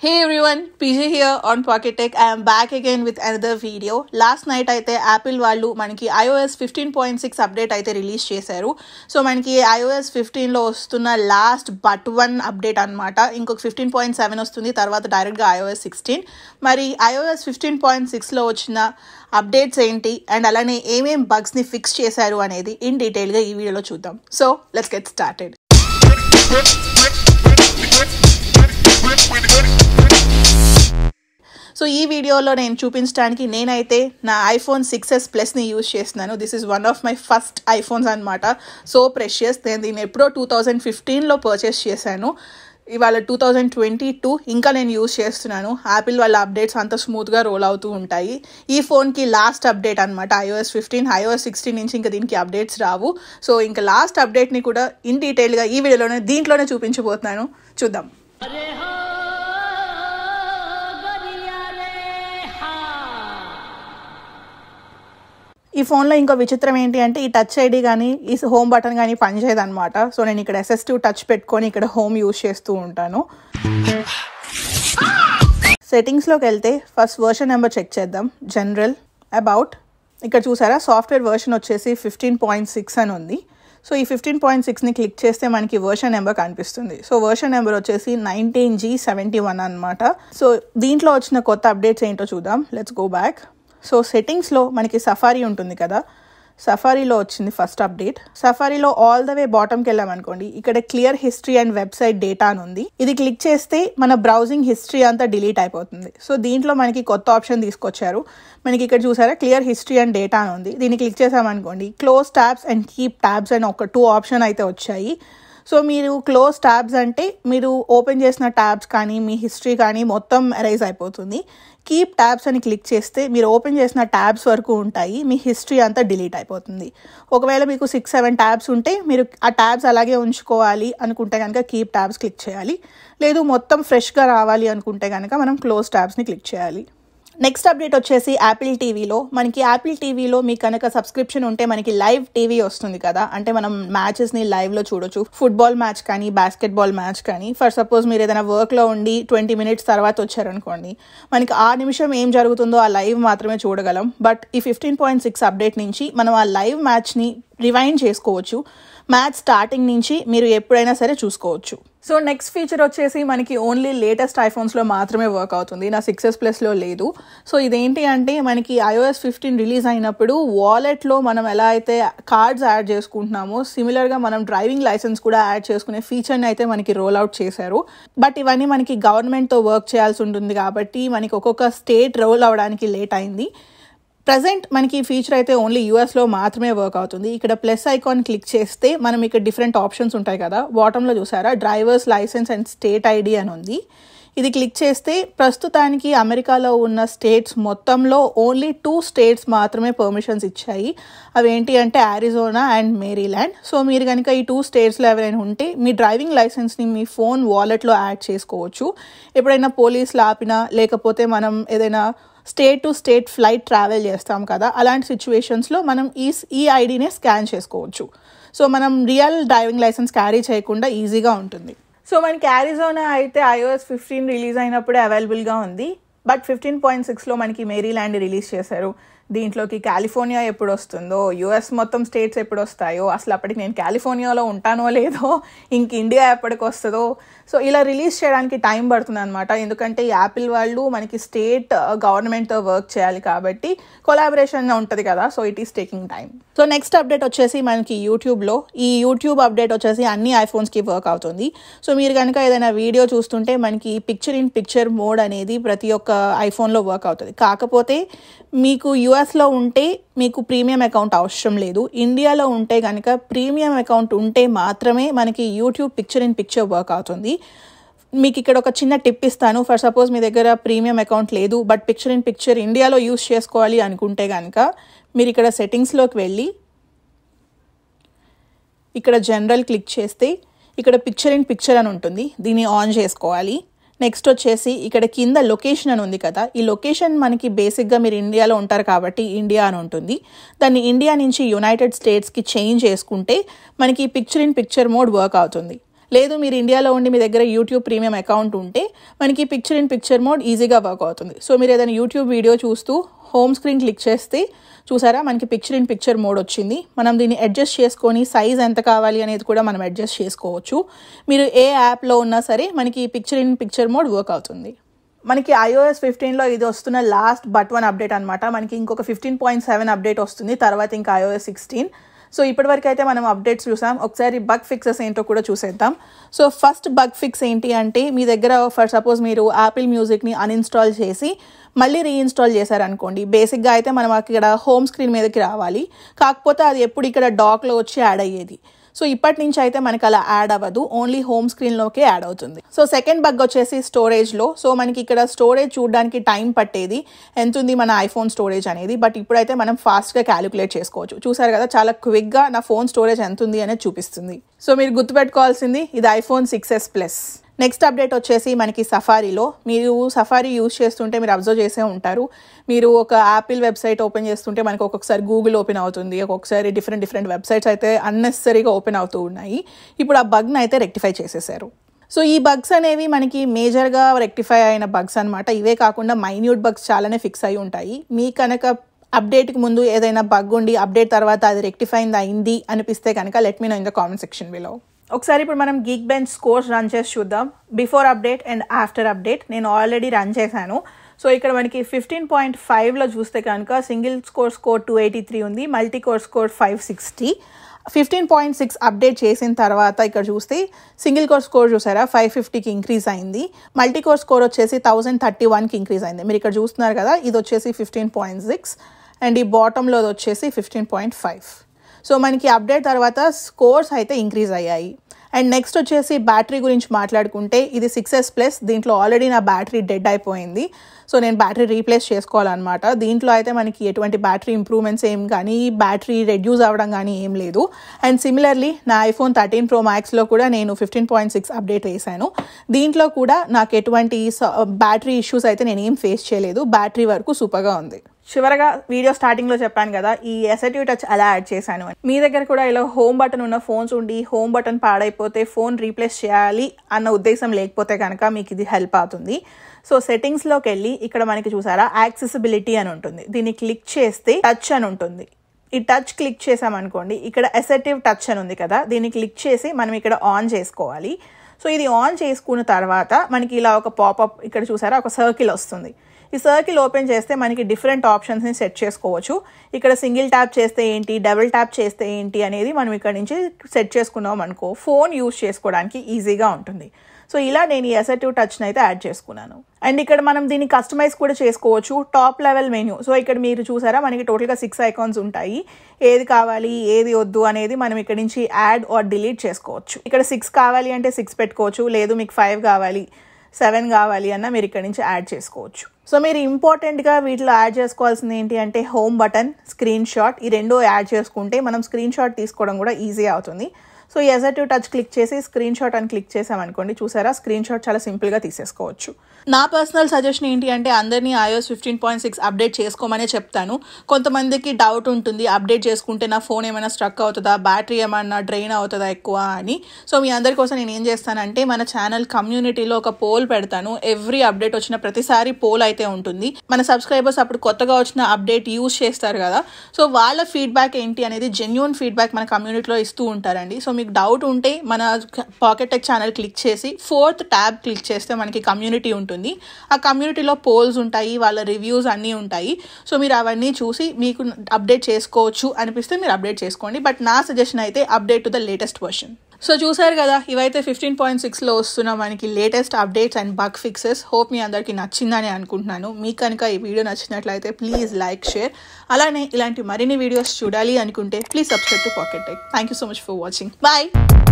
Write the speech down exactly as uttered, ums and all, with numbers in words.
Hey everyone, P J here on Pocket Tech. I am back again with another video. Last night అయితే Apple వాళ్ళు మనకి iOS fifteen point six update అయితే release చేశారు. So మనకి iOS fifteen లో వస్తున్న last but one update అన్నమాట. ఇంకొక fifteen point seven వస్తుంది, తర్వాత డైరెక్ట్గా iOS sixteen. మరి iOS fifteen point six లో వచ్చిన అప్డేట్స్ ఏంటి అండ్ అలానే ఏమేం బగ్స్ని ఫిక్స్ చేశారు అనేది ఇన్ డీటెయిల్గా ఈ వీడియోలో చూద్దాం. So let's get started. So ఈ వీడియోలో నేను చూపించడానికి నేనైతే నా ఐఫోన్ సిక్స్ ఎస్ ప్లస్ని యూజ్ చేస్తున్నాను. This is one of my first iPhones అనమాట. So precious. నేను దీన్ని ఎప్పుడో టూ థౌజండ్ ఫిఫ్టీన్లో పర్చేస్ చేశాను. ఇవాళ టూ థౌజండ్ ట్వంటీ టూ ఇంకా నేను యూజ్ చేస్తున్నాను. యాపిల్ వాళ్ళ అప్డేట్స్ అంత స్మూత్గా రోల్ అవుతూ ఉంటాయి. ఈ ఫోన్కి లాస్ట్ అప్డేట్ అనమాట iOS ఫిఫ్టీన్. iOS సిక్స్టీన్ నుంచి ఇంకా దీనికి అప్డేట్స్ రావు. సో ఇంకా లాస్ట్ అప్డేట్ని కూడా ఇన్ డీటెయిల్గా ఈ వీడియోలోనే దీంట్లోనే చూపించబోతున్నాను. చూద్దాం. ఈ ఫోన్లో ఇంకో విచిత్రం ఏంటి అంటే ఈ టచ్ ఐడి కానీ ఈ హోమ్ బటన్ కానీ పనిచేయదు అనమాట. సో నేను ఇక్కడ ఎస్ఎస్టివ్ టచ్ పెట్టుకొని ఇక్కడ హోమ్ యూజ్ చేస్తూ ఉంటాను. సెట్టింగ్స్లోకి వెళ్తే ఫస్ట్ వర్షన్ నెంబర్ చెక్ చేద్దాం. General, about. ఇక్కడ చూసారా సాఫ్ట్వేర్ వర్షన్ వచ్చేసి ఫిఫ్టీన్ పాయింట్ సిక్స్ అని ఉంది. సో ఈ ఫిఫ్టీన్ పాయింట్ సిక్స్ని క్లిక్ చేస్తే మనకి వర్షన్ నెంబర్ కనిపిస్తుంది. సో వర్షన్ నెంబర్ వచ్చేసి నైన్టీన్ జీ సెవెంటీ వన్ అనమాట. సో దీంట్లో వచ్చిన కొత్త అప్డేట్స్ ఏంటో చూద్దాం. Let's go back. సో సెట్టింగ్స్లో మనకి సఫారీ ఉంటుంది కదా, సఫారీలో వచ్చింది ఫస్ట్ అప్డేట్. సఫారీలో ఆల్ ద వే బాటమ్కి వెళ్ళామనుకోండి, ఇక్కడ clear history and website data అని ఉంది. ఇది క్లిక్ చేస్తే మన బ్రౌజింగ్ హిస్టరీ అంతా డిలీట్ అయిపోతుంది. సో దీంట్లో మనకి కొత్త ఆప్షన్ తీసుకొచ్చారు. మనకి ఇక్కడ చూసారా క్లియర్ హిస్టరీ అండ్ డేటా అని ఉంది. దీన్ని క్లిక్ చేసామనుకోండి, close tabs and keep tabs అని ఒక టూ ఆప్షన్ అయితే వచ్చాయి. సో మీరు క్లోజ్ ట్యాబ్స్ అంటే మీరు ఓపెన్ చేసిన ట్యాబ్స్ కానీ మీ హిస్టరీ కానీ మొత్తం ఎరైజ్ అయిపోతుంది. కీప్ ట్యాబ్స్ అని క్లిక్ చేస్తే మీరు ఓపెన్ చేసిన ట్యాబ్స్ వరకు ఉంటాయి, మీ హిస్టరీ అంతా డిలీట్ అయిపోతుంది. ఒకవేళ మీకు సిక్స్ సెవెన్ ట్యాబ్స్ ఉంటే మీరు ఆ ట్యాబ్స్ అలాగే ఉంచుకోవాలి అనుకుంటే కనుక కీప్ ట్యాబ్స్ క్లిక్ చేయాలి. లేదు మొత్తం ఫ్రెష్గా రావాలి అనుకుంటే కనుక మనం క్లోజ్ ట్యాబ్స్ని క్లిక్ చేయాలి. నెక్స్ట్ అప్డేట్ వచ్చేసి యాపిల్ టీవీలో. మనకి యాపిల్ టీవీలో మీకు కనుక సబ్స్క్రిప్షన్ ఉంటే మనకి లైవ్ టీవీ వస్తుంది కదా, అంటే మనం మ్యాచెస్ని లైవ్లో చూడొచ్చు. ఫుట్బాల్ మ్యాచ్ కానీ బాస్కెట్బాల్ మ్యాచ్ కానీ. ఫర్ సపోజ్ మీరు ఏదైనా వర్క్లో ఉండి ట్వంటీ మినిట్స్ తర్వాత వచ్చారనుకోండి, మనకి ఆ నిమిషం ఏం జరుగుతుందో ఆ లైవ్ మాత్రమే చూడగలం. బట్ ఈ ఫిఫ్టీన్ పాయింట్ సిక్స్ అప్డేట్ నుంచి మనం ఆ లైవ్ మ్యాచ్ని రివైండ్ చేసుకోవచ్చు. మ్యాచ్ స్టార్టింగ్ నుంచి మీరు ఎప్పుడైనా సరే చూసుకోవచ్చు. సో నెక్స్ట్ ఫీచర్ వచ్చేసి మనకి ఓన్లీ లేటెస్ట్ ఐఫోన్స్లో మాత్రమే వర్క్ అవుతుంది, నా సిక్స్ ఎస్ ప్లస్లో లేదు. సో ఇదేంటి అంటే మనకి iOS ఫిఫ్టీన్ రిలీజ్ అయినప్పుడు వాలెట్లో మనం ఎలా అయితే కార్డ్స్ యాడ్ చేసుకుంటున్నామో సిమిలర్గా మనం డ్రైవింగ్ లైసెన్స్ కూడా యాడ్ చేసుకునే ఫీచర్ని అయితే మనకి రోల్ అవుట్ చేశారు. బట్ ఇవన్నీ మనకి గవర్నమెంట్తో వర్క్ చేయాల్సి ఉంటుంది కాబట్టి మనకి ఒక్కొక్క స్టేట్ రోల్ అవ్వడానికి లేట్ అయింది. ప్రజెంట్ మనకి ఈ ఫీచర్ అయితే ఓన్లీ యూఎస్లో మాత్రమే వర్క్ అవుతుంది. ఇక్కడ ప్లస్ ఐకాన్ క్లిక్ చేస్తే మనం ఇక్కడ డిఫరెంట్ ఆప్షన్స్ ఉంటాయి కదా, బాటంలో చూసారా drivers license and state ID అని ఉంది. ఇది క్లిక్ చేస్తే ప్రస్తుతానికి అమెరికాలో ఉన్న స్టేట్స్ మొత్తంలో ఓన్లీ టూ స్టేట్స్ మాత్రమే పర్మిషన్స్ ఇచ్చాయి. అవి ఏంటి అంటే అరిజోనా అండ్ మేరీల్యాండ్. సో మీరు కనుక ఈ టూ స్టేట్స్లో ఎవరైనా ఉంటే మీ డ్రైవింగ్ లైసెన్స్ని మీ ఫోన్ వాలెట్లో యాడ్ చేసుకోవచ్చు. ఎప్పుడైనా పోలీసులు ఆపినా లేకపోతే మనం ఏదైనా state to state flight travel చేస్తాం కదా, అలాంటి సిచ్యువేషన్స్లో మనం ఈ ఈ ఐడినే స్కాన్ చేసుకోవచ్చు. సో మనం రియల్ డ్రైవింగ్ లైసెన్స్ క్యారీ చేయకుండా ఈజీగా ఉంటుంది. సో మనకి అరిజోనా అయితే iOS ఫిఫ్టీన్ రిలీజ్ అయినప్పుడే అవైలబుల్గా ఉంది. బట్ ఫిఫ్టీన్ పాయింట్ సిక్స్లో మనకి మేరీల్యాండ్ రిలీజ్ చేశారు. దీంట్లోకి కాలిఫోర్నియా ఎప్పుడు వస్తుందో, యుఎస్ మొత్తం స్టేట్స్ ఎప్పుడు వస్తాయో, అసలు అప్పటికి నేను కాలిఫోర్నియాలో ఉంటానో లేదో, ఇంక ఇండియా ఎప్పటికి వస్తుందో. సో ఇలా రిలీజ్ చేయడానికి టైం పడుతుంది అనమాట. ఎందుకంటే యాపిల్ వాళ్ళు మనకి స్టేట్ గవర్నమెంట్తో వర్క్ చేయాలి కాబట్టి కొలాబరేషన్ ఉంటుంది కదా. So it is taking time. So next update వచ్చేసి మనకి యూట్యూబ్లో. ఈ యూట్యూబ్ అప్డేట్ వచ్చేసి అన్ని ఐఫోన్స్కి వర్క్ అవుతుంది. సో మీరు కనుక ఏదైనా వీడియో చూస్తుంటే మనకి పిక్చర్ ఇన్ పిక్చర్ మోడ్ అనేది ప్రతి ఒక్క ఐఫోన్లో వర్క్ అవుతుంది. కాకపోతే మీకు యూఎస్లో ఉంటే మీకు ప్రీమియం అకౌంట్ అవసరం లేదు. ఇండియాలో ఉంటే కనుక ప్రీమియం అకౌంట్ ఉంటే మాత్రమే మనకి YouTube picture in picture work అవుతుంది. మీకు ఇక్కడ ఒక చిన్న టిప్ ఇస్తాను. ఫర్ సపోజ్ మీ దగ్గర ప్రీమియం అకౌంట్ లేదు బట్ పిక్చర్ ఇన్ పిక్చర్ ఇండియాలో యూస్ చేసుకోవాలి అనుకుంటే కనుక మీరు ఇక్కడ సెట్టింగ్స్లోకి వెళ్ళి ఇక్కడ జనరల్ క్లిక్ చేస్తే ఇక్కడ పిక్చర్ ఇన్ పిక్చర్ అని ఉంటుంది, దీన్ని ఆన్ చేసుకోవాలి. నెక్స్ట్ వచ్చేసి ఇక్కడ కింద లొకేషన్ అని ఉంది కదా, ఈ లొకేషన్ మనకి బేసిక్గా మీరు ఇండియాలో ఉంటారు కాబట్టి ఇండియా అని ఉంటుంది. దాన్ని ఇండియా నుంచి యునైటెడ్ స్టేట్స్కి చేంజ్ చేసుకుంటే మనకి picture in picture mode work అవుతుంది. లేదు మీరు ఇండియాలో ఉండి మీ దగ్గర యూట్యూబ్ ప్రీమియం అకౌంట్ ఉంటే మనకి పిక్చర్ ఇన్ పిక్చర్ మోడ్ ఈజీగా వర్క్ అవుతుంది. సో మీరు ఏదైనా యూట్యూబ్ వీడియో చూస్తూ హోమ్ స్క్రీన్ క్లిక్ చేస్తే చూసారా మనకి పిక్చర్ ఇన్ పిక్చర్ మోడ్ వచ్చింది. మనం దీన్ని అడ్జస్ట్ చేసుకొని సైజ్ ఎంత కావాలి అనేది కూడా మనం అడ్జస్ట్ చేసుకోవచ్చు. మీరు ఏ యాప్లో ఉన్నా సరే మనకి picture in picture mode work అవుతుంది. మనకి ఐఓఎస్ ఫిఫ్టీన్లో ఇది వస్తున్న లాస్ట్ బట్ వన్ అప్డేట్ అనమాట. మనకి ఇంకొక ఫిఫ్టీన్ పాయింట్ సెవెన్ అప్డేట్ వస్తుంది, తర్వాత ఇంకా ఐఓఎస్ సిక్స్టీన్. సో ఇప్పటివరకు అయితే మనం అప్డేట్స్ చూసాం. ఒకసారి బగ్ ఫిక్సెస్ ఏంటో కూడా చూసేద్దాం. సో ఫస్ట్ బగ్ ఫిక్స్ ఏంటి అంటే మీ దగ్గర ఫర్ సపోజ్ మీరు యాపిల్ మ్యూజిక్ని అన్ఇన్స్టాల్ చేసి మళ్ళీ రీఇన్స్టాల్ చేశారనుకోండి, బేసిక్గా అయితే మనం ఇక్కడ హోమ్ స్క్రీన్ మీదకి రావాలి. కాకపోతే అది ఎప్పుడు ఇక్కడ డాక్లో వచ్చి యాడ్ అయ్యేది. సో ఇప్పటి నుంచి అయితే మనకి అలా యాడ్ అవ్వదు, ఓన్లీ హోమ్ స్క్రీన్లోకే యాడ్ అవుతుంది. సో సెకండ్ బగ్ వచ్చేసి స్టోరేజ్లో. సో మనకి ఇక్కడ స్టోరేజ్ చూడడానికి టైం పట్టేది ఎంత ఉంది మన ఐఫోన్ స్టోరేజ్ అనేది, బట్ ఇప్పుడైతే మనం ఫాస్ట్గా క్యాలిక్యులేట్ చేసుకోవచ్చు. చూసారు కదా చాలా క్విక్గా నా ఫోన్ స్టోరేజ్ ఎంత ఉంది అనేది చూపిస్తుంది. సో మీరు గుర్తుపెట్టుకోవాల్సింది ఇది iPhone six S plus. Next update వచ్చేసి మనకి సఫారీలో. మీరు సఫారీ యూజ్ చేస్తుంటే మీరు అబ్జర్వ్ చేసే ఉంటారు, మీరు ఒక యాపిల్ వెబ్సైట్ ఓపెన్ చేస్తుంటే మనకు ఒక్కొక్కసారి గూగుల్ ఓపెన్ అవుతుంది, ఒక్కొక్కసారి డిఫరెంట్ డిఫరెంట్ వెబ్సైట్స్ అయితే అన్నెసరీగా ఓపెన్ అవుతూ ఉన్నాయి. ఇప్పుడు ఆ బగ్ని అయితే రెక్టిఫై చేసేసారు. సో ఈ బగ్స్ అనేవి మనకి మేజర్గా రెక్టిఫై అయిన బగ్స్ అనమాట. ఇవే కాకుండా మైన్యూట్ బగ్స్ చాలానే ఫిక్స్ అయి ఉంటాయి. మీ కనుక అప్డేట్కి ముందు ఏదైనా బగ్ ఉండి అప్డేట్ తర్వాత అది రెక్టిఫై అయింది అనిపిస్తే కనుక let me know in the comment section below. ఒకసారి ఇప్పుడు మనం గీక్ బెంచ్ స్కోర్స్ రన్ చేసి చూద్దాం. Before update and after update నేను ఆల్రెడీ రన్ చేశాను. సో ఇక్కడ మనకి ఫిఫ్టీన్ పాయింట్ ఫైవ్లో చూస్తే కనుక single score score two eighty three ఉంది, multi core score five sixty. Fifteen point six update చేసిన తర్వాత ఇక్కడ చూస్తే సింగిల్ కోర్ స్కోర్ చూసారా ఫైవ్ ఫిఫ్టీకి ఇంక్రీజ్ అయింది, మల్టీ కోర్ స్కోర్ వచ్చేసి థౌసండ్ థర్టీ వన్కి ఇంక్రీజ్ అయింది. మీరు ఇక్కడ చూస్తున్నారు కదా ఇది వచ్చేసి ఫిఫ్టీన్ పాయింట్ సిక్స్ అండ్ ఈ బాటంలో వచ్చేసి ఫిఫ్టీన్ పాయింట్ ఫైవ్. సో మనకి అప్డేట్ తర్వాత స్కోర్స్ అయితే ఇంక్రీజ్ అయ్యాయి. అండ్ నెక్స్ట్ వచ్చేసి బ్యాటరీ గురించి మాట్లాడుకుంటే ఇది సిక్స్ ఎస్ ప్లస్, దీంట్లో ఆల్రెడీ నా బ్యాటరీ డెడ్ అయిపోయింది. సో నేను బ్యాటరీ రీప్లేస్ చేసుకోవాలన్నమాట. దీంట్లో అయితే మనకి ఎటువంటి బ్యాటరీ ఇంప్రూవ్మెంట్స్ ఏం కానీ బ్యాటరీ రెడ్యూస్ అవ్వడం కానీ ఏం లేదు. అండ్ సిమిలర్లీ నా ఐఫోన్ థర్టీన్ ప్రో మ్యాక్స్లో కూడా నేను ఫిఫ్టీన్ పాయింట్ సిక్స్ అప్డేట్ వేసాను. దీంట్లో కూడా నాకు ఎటువంటి బ్యాటరీ ఇష్యూస్ అయితే నేను ఏం ఫేస్ చేయలేదు, బ్యాటరీ వరకు సూపర్గా ఉంది. చివరగా వీడియో స్టార్టింగ్లో చెప్పాను కదా ఈ అసెటివ్ టచ్ అలా యాడ్ చేశాను అని. మీ దగ్గర కూడా ఇలా హోమ్ బటన్ ఉన్న ఫోన్స్ ఉండి హోమ్ బటన్ పాడైపోతే ఫోన్ రీప్లేస్ చేయాలి అన్న ఉద్దేశం లేకపోతే కనుక మీకు ఇది హెల్ప్ అవుతుంది. సో సెట్టింగ్స్లోకి వెళ్ళి ఇక్కడ మనకి చూసారా యాక్సెసిబిలిటీ అని ఉంటుంది, దీన్ని క్లిక్ చేస్తే టచ్ అని ఉంటుంది. ఈ టచ్ క్లిక్ చేసామనుకోండి ఇక్కడ అసెటివ్ టచ్ అని ఉంది కదా, దీన్ని క్లిక్ చేసి మనం ఇక్కడ ఆన్ చేసుకోవాలి. సో ఇది ఆన్ చేసుకున్న తర్వాత మనకి ఇలా ఒక పాపప్ ఇక్కడ చూసారా ఒక సర్కిల్ వస్తుంది. ఈ సర్కిల్ ఓపెన్ చేస్తే మనకి డిఫరెంట్ ఆప్షన్స్ని సెట్ చేసుకోవచ్చు. ఇక్కడ సింగిల్ ట్యాప్ చేస్తే ఏంటి, డబుల్ ట్యాప్ చేస్తే ఏంటి అనేది మనం ఇక్కడ నుంచి సెట్ చేసుకున్నాం అనుకో ఫోన్ యూజ్ చేసుకోవడానికి ఈజీగా ఉంటుంది. సో ఇలా నేను ఈ అసెటివ్ టచ్ని అయితే యాడ్ చేసుకున్నాను. అండ్ ఇక్కడ మనం దీన్ని కస్టమైజ్ కూడా చేసుకోవచ్చు. Top level menu. సో ఇక్కడ మీరు చూసారా మనకి టోటల్గా సిక్స్ ఐకాన్స్ ఉంటాయి. ఏది కావాలి ఏది వద్దు అనేది మనం ఇక్కడ నుంచి యాడ్ ఆర్ డిలీట్ చేసుకోవచ్చు. ఇక్కడ సిక్స్ కావాలి అంటే సిక్స్ పెట్టుకోవచ్చు, లేదు మీకు ఫైవ్ కావాలి సెవెన్ కావాలి అన్న మీరు ఇక్కడ నుంచి యాడ్ చేసుకోవచ్చు. సో మీరు ఇంపార్టెంట్గా వీటిలో యాడ్ చేసుకోవాల్సింది ఏంటి అంటే హోమ్ బటన్, స్క్రీన్ షాట్, ఈ రెండు యాడ్ చేసుకుంటే మనం స్క్రీన్ షాట్ తీసుకోవడం కూడా ఈజీ అవుతుంది. సో ఈ అసెటివ్ టచ్ క్లిక్ చేసి స్క్రీన్ షాట్ అని క్లిక్ చేసామనుకోండి చూసారా స్క్రీన్ షాట్ చాలా సింపుల్గా తీసేసుకోవచ్చు. నా పర్సనల్ సజెషన్ ఏంటి అంటే అందరినీ iOS fifteen point six update చేసుకోమనే చెప్తాను. కొంతమందికి డౌట్ ఉంటుంది అప్డేట్ చేసుకుంటే నా ఫోన్ ఏమైనా స్ట్రక్ అవుతుందా, బ్యాటరీ ఏమైనా డ్రైన్ అవుతుందా ఎక్కువ అని. సో మీ అందరి కోసం నేను ఏం చేస్తానంటే మన ఛానల్ కమ్యూనిటీలో ఒక పోల్ పెడతాను. ఎవ్రీ అప్డేట్ వచ్చిన ప్రతిసారి పోల్ అయితే ఉంటుంది. మన సబ్స్క్రైబర్స్ అప్పుడు కొత్తగా వచ్చిన అప్డేట్ యూజ్ చేస్తారు కదా, సో వాళ్ళ ఫీడ్బ్యాక్ ఏంటి అనేది జెన్యూన్ ఫీడ్బ్యాక్ మన కమ్యూనిటీలో ఇస్తూ ఉంటారండి. సో మీకు డౌట్ ఉంటే మన పాకెట్ టెక్ ఛానల్ క్లిక్ చేసి ఫోర్త్ ట్యాబ్ క్లిక్ చేస్తే మనకి కమ్యూనిటీ ఉంటుంది. ఆ కమ్యూనిటీలో పోల్స్ ఉంటాయి, వాళ్ళ రివ్యూస్ అన్నీ ఉంటాయి. సో మీరు అవన్నీ చూసి మీకు అప్డేట్ చేసుకోవచ్చు అనిపిస్తే మీరు అప్డేట్ చేసుకోండి. బట్ నా సజెషన్ అయితే update to the latest version. So చూసారు కదా ఇవైతే ఫిఫ్టీన్ పాయింట్ సిక్స్లో వస్తున్న మనకి latest updates and bug fixes. Hope మీ అందరికీ నచ్చిందని అనుకుంటున్నాను. మీకు కనుక ఈ వీడియో నచ్చినట్లయితే ప్లీజ్ లైక్ షేర్. అలానే ఇలాంటి మరిన్ని వీడియోస్ చూడాలి అనుకుంటే please subscribe to Pocket Tech. Thank you so much for watching. Bye.